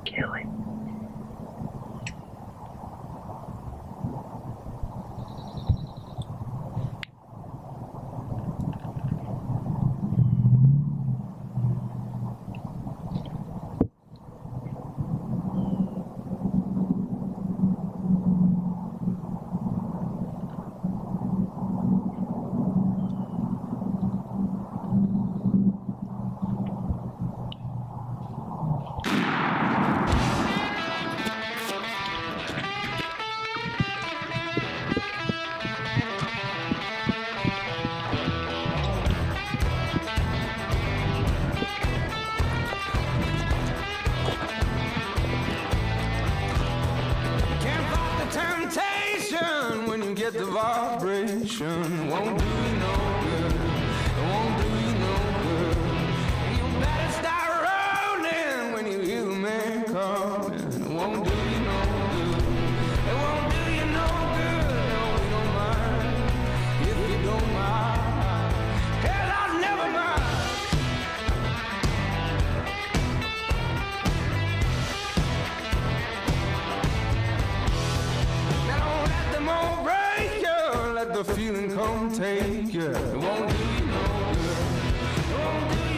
Kelly. Get the vibration, won't do you no good, it won't do you no good. You better start rolling when you hear the man calling. It won't do you no good, it won't do you no good. No, we don't mind, if you don't mind, hell, I'll never mind. Now don't let them all break. Let the feeling come take you. It won't do you no good. It won't do you